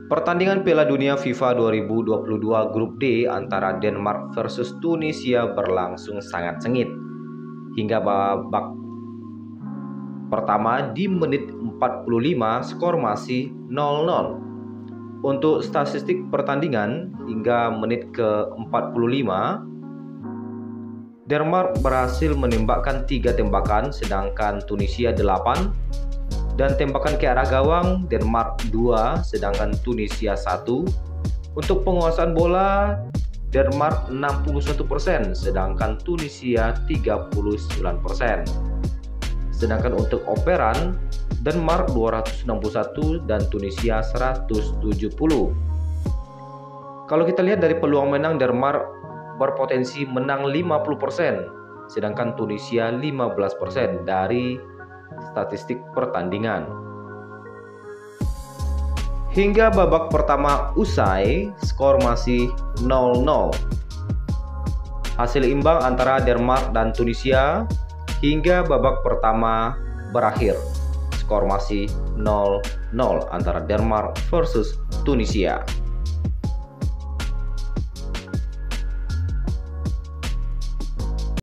Pertandingan Piala Dunia FIFA 2022 Grup D antara Denmark versus Tunisia berlangsung sangat sengit. Hingga babak pertama di menit 45 skor masih 0-0. Untuk statistik pertandingan hingga menit ke-45, Denmark berhasil menembakkan 3 tembakan sedangkan Tunisia 8, dan tembakan ke arah gawang Denmark 2 sedangkan Tunisia 1. Untuk penguasaan bola Denmark 61% sedangkan Tunisia 39%. Sedangkan untuk operan Denmark 261 dan Tunisia 170. Kalau kita lihat dari peluang menang, Denmark berpotensi menang 50%, sedangkan Tunisia 15% dari statistik pertandingan. Hingga babak pertama usai, skor masih 0-0. Hasil imbang antara Denmark dan Tunisia hingga babak pertama berakhir. Skor masih 0-0 antara Denmark versus Tunisia.